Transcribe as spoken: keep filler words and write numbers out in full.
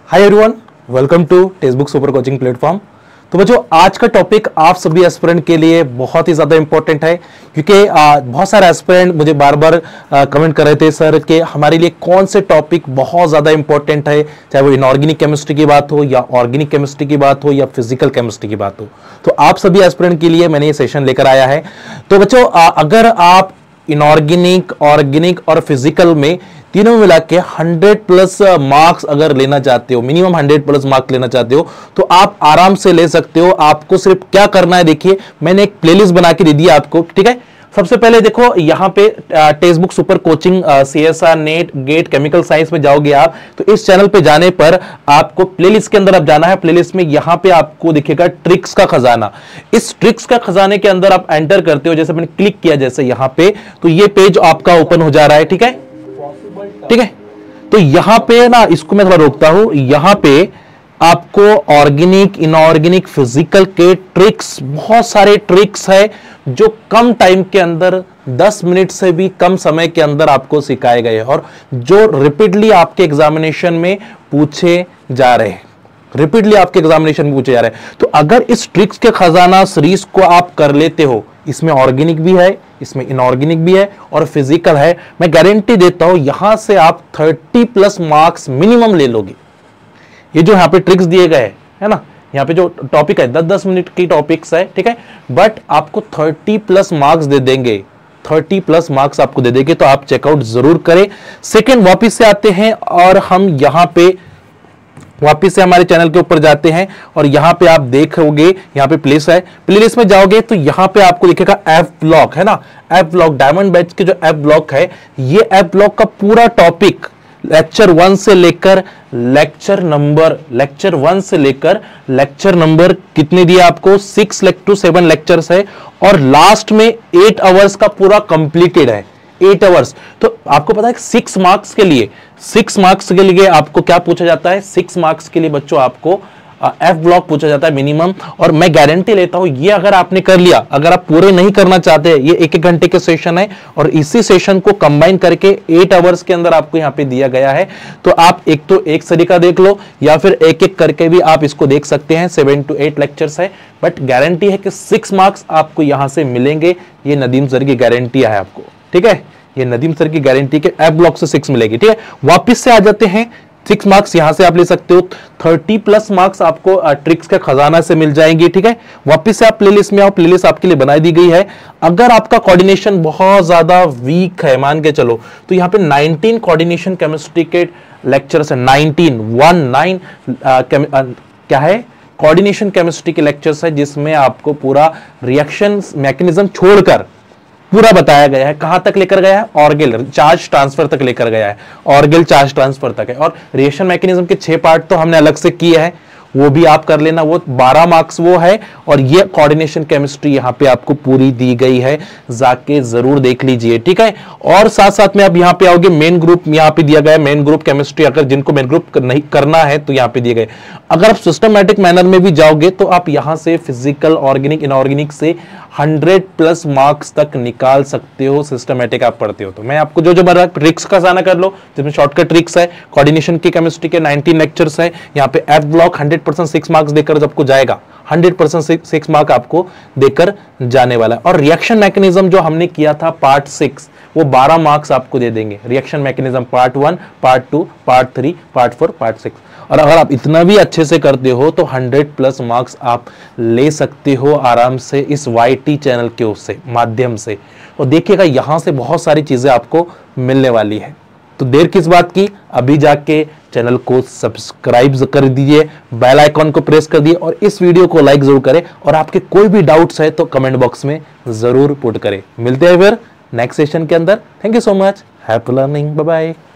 Hi everyone, welcome to text book super coaching platform. तो बच्चों, आज का टॉपिक आप सभी एस्पिरेंट के लिए बहुत ही ज्यादा इंपॉर्टेंट है, क्योंकि आ, बहुत सारे एस्पिरेंट मुझे बार बार कमेंट कर रहे थे सर कि हमारे लिए कौन से टॉपिक बहुत ज्यादा इंपॉर्टेंट है, चाहे वो इनऑर्गेनिक केमिस्ट्री की बात हो या ऑर्गेनिक केमिस्ट्री की बात हो या फिजिकल केमिस्ट्री की बात हो। तो आप सभी एस्पिरेंट के लिए मैंने ये सेशन लेकर आया है। तो बच्चों, आ, अगर आप इनऑर्गेनिक, ऑर्गेनिक और फिजिकल में तीनों मिला के हंड्रेड प्लस मार्क्स अगर लेना चाहते हो, मिनिमम हंड्रेड प्लस मार्क्स लेना चाहते हो, तो आप आराम से ले सकते हो। आपको सिर्फ क्या करना है, देखिए मैंने एक प्लेलिस्ट बना के दे दी आपको, ठीक है। सबसे पहले देखो यहाँ पे text book super coaching CSR NET GATE chemical science में जाओगे आप, तो इस चैनल पे जाने पर आपको प्लेलिस्ट के अंदर अब जाना है। प्लेलिस्ट में यहाँ पे आपको दिखेगा ट्रिक्स का खजाना। इस ट्रिक्स का खजाने के अंदर आप एंटर करते हो, जैसे मैंने क्लिक किया जैसे यहाँ पे, तो ये पेज आपका ओपन हो जा रहा है, ठीक है ठीक है। तो यहां पे ना, इसको मैं थोड़ा रोकता हूं, यहां पे आपको ऑर्गेनिक, इनऑर्गेनिक, फिजिकल के ट्रिक्स, बहुत सारे ट्रिक्स है जो कम टाइम के अंदर, दस मिनट से भी कम समय के अंदर आपको सिखाए गए और जो रिपीटली आपके एग्जामिनेशन में पूछे जा रहे हैं रिपीटली आपके एग्जामिनेशन में पूछे जा रहे हैं। तो अगर इस ट्रिक्स के खजाना सीरीज को आप कर लेते हो, इसमें ऑर्गेनिक भी है, इसमें इनऑर्गेनिक भी है और फिजिकल है, मैं गारंटी देता हूं यहां से आप तीस प्लस मार्क्स मिनिमम ले लोगे। ये जो यहां पे ट्रिक्स दिए गए है ना, यहां पे जो टॉपिक है दस दस मिनट की टॉपिक्स है, ठीक है, बट आपको तीस प्लस मार्क्स दे देंगे, तीस प्लस मार्क्स आपको दे देंगे। तो आप चेकआउट जरूर करें। सेकेंड, वापिस से आते हैं और हम यहां पे वापिस से हमारे चैनल के ऊपर जाते हैं और यहां पे आप देखोगे, यहां पे प्लेलिस्ट है, प्लेलिस्ट में जाओगे तो यहां पे आपको दिखेगा एफ ब्लॉक, है ना, एफ ब्लॉक डायमंड बैच के जो एफ ब्लॉक है, ये एफ ब्लॉक का पूरा टॉपिक लेक्चर वन से लेकर लेक्चर नंबर लेक्चर वन से लेकर लेक्चर नंबर कितने दिए आपको, सिक्स टू सेवन लेक्चर्स है और लास्ट में एट आवर्स का पूरा कंप्लीटेड है, एट आवर्स। तो आपको पता है सिक्स मार्क्स के लिए सिक्स मार्क्स के लिए आपको क्या पूछा जाता है, सिक्स मार्क्स के लिए बच्चों आपको एफ ब्लॉक पूछा जाता है मिनिमम। और मैं गारंटी लेता हूं ये अगर आपने कर लिया, अगर आप पूरे नहीं करना चाहते, ये एक एक घंटे के सेशन है और इसी सेशन को कंबाइन करके एट आवर्स के अंदर आपको यहां पे दिया गया है। तो आप एक तो एक तरीका देख लो या फिर एक एक करके भी आप इसको देख सकते हैं। सेवन टू एट लेक्चर्स है, बट गारंटी है कि सिक्स मार्क्स आपको यहां से मिलेंगे। ये नदीम सर की गारंटी है आपको, ठीक है, ये नदीम सर की गारंटी के एफ ब्लॉक से सिक्स मिलेगी, ठीक है। वापिस से आ जाते हैं, सिक्स मार्क्स यहां से आप ले सकते हो, तीस प्लस मार्क्स आपको ट्रिक्स के खजाना से मिल जाएंगे, ठीक है। वापिस से आप प्लेलिस्ट में आओ, प्लेलिस्ट आपके लिए बनाई दी गई है। अगर आपका कोऑर्डिनेशन बहुत ज्यादा वीक है, मान के चलो, तो यहाँ पे नाइनटीन कोऑर्डिनेशन केमिस्ट्री के लेक्चर्स है, नाइनटीन वन नाइन क्या है, कोऑर्डिनेशन केमिस्ट्री के लेक्चर्स है, जिसमें आपको पूरा रिएक्शन मैकेनिज्म छोड़कर पूरा बताया गया है। कहां तक लेकर गया है, ऑर्गेल चार्ज ट्रांसफर तक लेकर गया है, ऑर्गेल चार्ज ट्रांसफर तक है। और रिएक्शन मैकेनिज्म के छह पार्ट तो हमने अलग से किए हैं, वो भी आप कर लेना, वो बारह मार्क्स वो है। और ये कोऑर्डिनेशन केमिस्ट्री यहाँ पे आपको पूरी दी गई है, जाके जरूर देख लीजिए, ठीक है। और साथ साथ में आप यहाँ पे आओगे, मेन ग्रुप यहाँ पे दिया गया है, मेन ग्रुप केमिस्ट्री, अगर जिनको मेन ग्रुप नहीं करना है तो यहाँ पे दिए गए। अगर आप सिस्टमैटिक मैनर में भी जाओगे तो आप यहाँ से फिजिकल, ऑर्गेनिक, इनऑर्गेनिक से हंड्रेड प्लस मार्क्स तक निकाल सकते हो, सिस्टमैटिक आप पढ़ते हो तो। मैं आपको जो जो बता ट्रिक्स का जाना कर लो, जिसमें शॉर्टकट ट्रिक्स है, कोऑर्डिनेशन की केमिस्ट्री के नाइनटीन लेक्चर्स है, यहाँ पे F block hundred percent six marks देकर आपको जाएगा, हंड्रेड परसेंट सिक्स मार्क आपको देकर जाने वाला है। और रिएक्शन मैकेनिज्म जो हमने किया था पार्ट सिक्स, वो बारह मार्क्स आपको दे देंगे। Reaction mechanism part one, part two, part three, part four, part six. और अगर आप इतना भी अच्छे से करते हो तो हंड्रेड प्लस मार्क्स आप ले सकते हो आराम से इस वाई टी चैनल के उससे माध्यम से। और देखिएगा यहां से बहुत सारी चीजें आपको मिलने वाली है। तो देर किस बात की, अभी जाके चैनल को सब्सक्राइब कर दीजिए, बेल आइकॉन को प्रेस कर दिए और इस वीडियो को लाइक जरूर करें। और आपके कोई भी डाउट्स है तो कमेंट बॉक्स में जरूर पुट करें। मिलते हैं फिर नेक्स्ट सेशन के अंदर। Thank you so much, happy learning, bye bye.